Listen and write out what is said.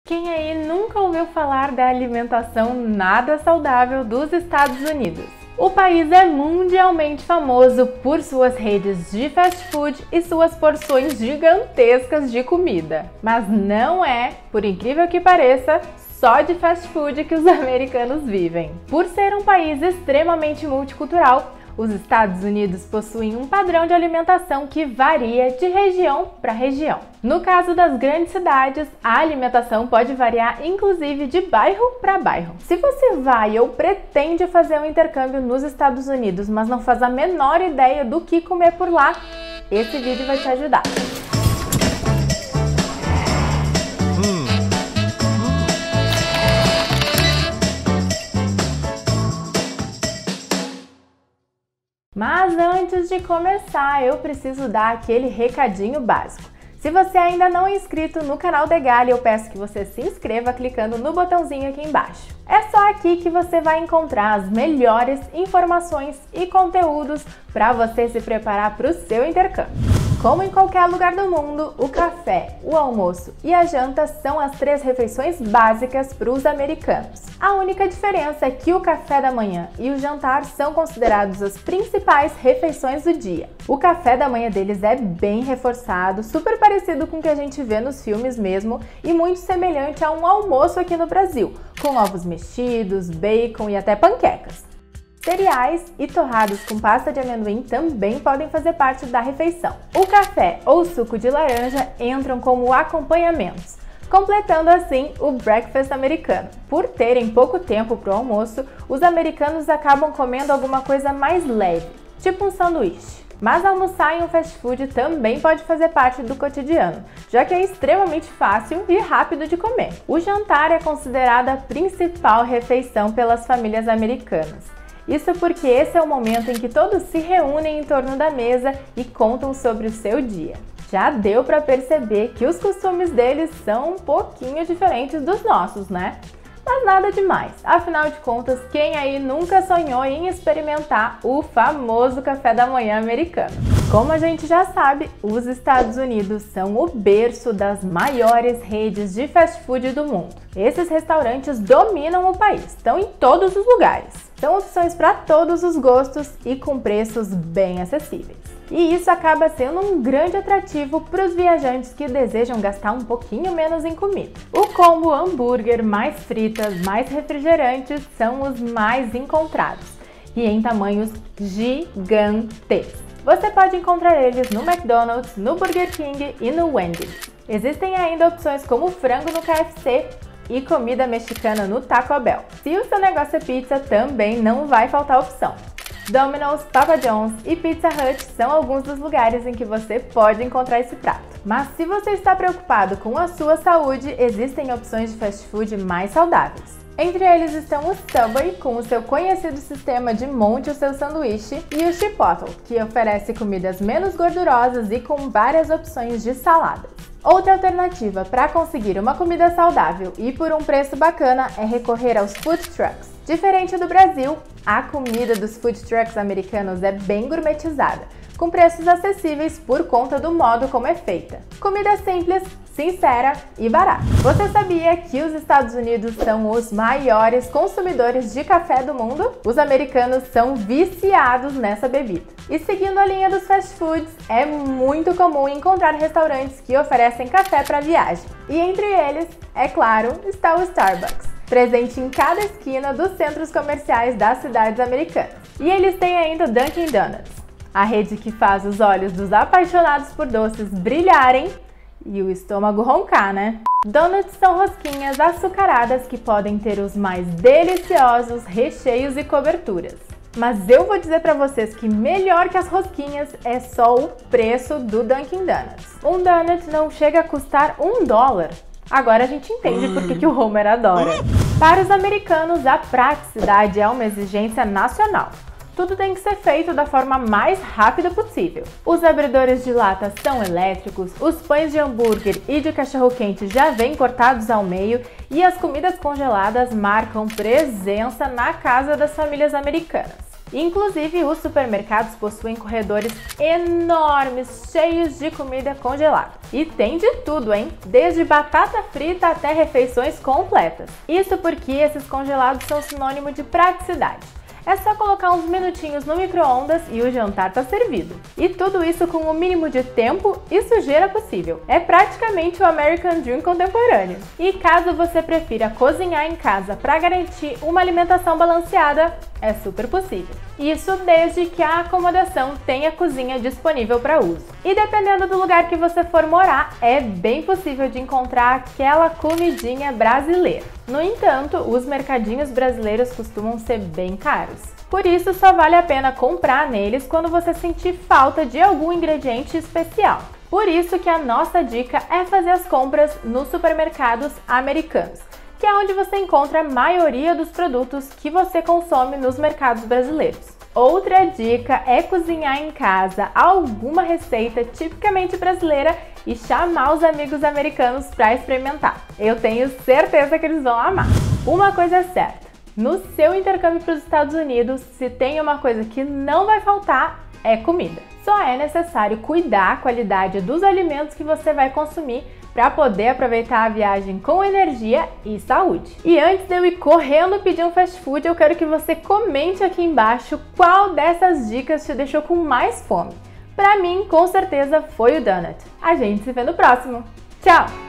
Quem aí nunca ouviu falar da alimentação nada saudável dos Estados Unidos? O país é mundialmente famoso por suas redes de fast food e suas porções gigantescas de comida. Mas não é, por incrível que pareça, só de fast food que os americanos vivem. Por ser um país extremamente multicultural, os Estados Unidos possuem um padrão de alimentação que varia de região para região. No caso das grandes cidades, a alimentação pode variar inclusive de bairro para bairro. Se você vai ou pretende fazer um intercâmbio nos Estados Unidos, mas não faz a menor ideia do que comer por lá, esse vídeo vai te ajudar. Mas antes de começar, eu preciso dar aquele recadinho básico. Se você ainda não é inscrito no canal Degali, eu peço que você se inscreva clicando no botãozinho aqui embaixo. É só aqui que você vai encontrar as melhores informações e conteúdos para você se preparar para o seu intercâmbio. Como em qualquer lugar do mundo, o café, o almoço e a janta são as 3 refeições básicas para os americanos. A única diferença é que o café da manhã e o jantar são considerados as principais refeições do dia. O café da manhã deles é bem reforçado, super parecido com o que a gente vê nos filmes mesmo e muito semelhante a um almoço aqui no Brasil, com ovos mexidos, bacon e até panquecas. Cereais e torrados com pasta de amendoim também podem fazer parte da refeição. O café ou suco de laranja entram como acompanhamentos, completando assim o breakfast americano. Por terem pouco tempo para o almoço, os americanos acabam comendo alguma coisa mais leve, tipo um sanduíche. Mas almoçar em um fast food também pode fazer parte do cotidiano, já que é extremamente fácil e rápido de comer. O jantar é considerado a principal refeição pelas famílias americanas. Isso porque esse é o momento em que todos se reúnem em torno da mesa e contam sobre o seu dia. Já deu para perceber que os costumes deles são um pouquinho diferentes dos nossos, né? Mas nada demais, afinal de contas, quem aí nunca sonhou em experimentar o famoso café da manhã americano? Como a gente já sabe, os Estados Unidos são o berço das maiores redes de fast food do mundo. Esses restaurantes dominam o país, estão em todos os lugares. São opções para todos os gostos e com preços bem acessíveis. E isso acaba sendo um grande atrativo para os viajantes que desejam gastar um pouquinho menos em comida. O combo hambúrguer mais fritas, mais refrigerantes são os mais encontrados e em tamanhos gigantes. Você pode encontrar eles no McDonald's, no Burger King e no Wendy's. Existem ainda opções como frango no KFC e comida mexicana no Taco Bell. Se o seu negócio é pizza, também não vai faltar opção. Domino's, Papa John's e Pizza Hut são alguns dos lugares em que você pode encontrar esse prato. Mas se você está preocupado com a sua saúde, existem opções de fast food mais saudáveis. Entre eles estão o Subway, com o seu conhecido sistema de monte o seu sanduíche, e o Chipotle, que oferece comidas menos gordurosas e com várias opções de saladas. Outra alternativa para conseguir uma comida saudável e por um preço bacana é recorrer aos food trucks. Diferente do Brasil, a comida dos food trucks americanos é bem gourmetizada, com preços acessíveis por conta do modo como é feita. Comida simples, sincera e barata. Você sabia que os Estados Unidos são os maiores consumidores de café do mundo? Os americanos são viciados nessa bebida. E seguindo a linha dos fast foods, é muito comum encontrar restaurantes que oferecem café para viagem. E entre eles, é claro, está o Starbucks, presente em cada esquina dos centros comerciais das cidades americanas. E eles têm ainda o Dunkin' Donuts, a rede que faz os olhos dos apaixonados por doces brilharem e o estômago roncar, né? Donuts são rosquinhas açucaradas que podem ter os mais deliciosos recheios e coberturas. Mas eu vou dizer para vocês que melhor que as rosquinhas é só o preço do Dunkin' Donuts. Um donut não chega a custar $1. Agora a gente entende por que o Homer adora. Para os americanos, a praticidade é uma exigência nacional. Tudo tem que ser feito da forma mais rápida possível. Os abridores de lata são elétricos, os pães de hambúrguer e de cachorro-quente já vêm cortados ao meio e as comidas congeladas marcam presença na casa das famílias americanas. Inclusive, os supermercados possuem corredores enormes, cheios de comida congelada. E tem de tudo, hein? Desde batata frita até refeições completas. Isso porque esses congelados são sinônimo de praticidade. É só colocar uns minutinhos no micro-ondas e o jantar tá servido. E tudo isso com o mínimo de tempo e sujeira possível. É praticamente o American Dream contemporâneo. E caso você prefira cozinhar em casa para garantir uma alimentação balanceada, é super possível. Isso desde que a acomodação tenha cozinha disponível para uso. E dependendo do lugar que você for morar, é bem possível de encontrar aquela comidinha brasileira. No entanto, os mercadinhos brasileiros costumam ser bem caros. Por isso, só vale a pena comprar neles quando você sentir falta de algum ingrediente especial. Por isso que a nossa dica é fazer as compras nos supermercados americanos, que é onde você encontra a maioria dos produtos que você consome nos mercados brasileiros. Outra dica é cozinhar em casa alguma receita tipicamente brasileira e chamar os amigos americanos para experimentar. Eu tenho certeza que eles vão amar. Uma coisa é certa, no seu intercâmbio para os Estados Unidos, se tem uma coisa que não vai faltar, é comida. Só é necessário cuidar a qualidade dos alimentos que você vai consumir para poder aproveitar a viagem com energia e saúde. E antes de eu ir correndo pedir um fast food, eu quero que você comente aqui embaixo qual dessas dicas te deixou com mais fome. Para mim, com certeza, foi o donut. A gente se vê no próximo. Tchau!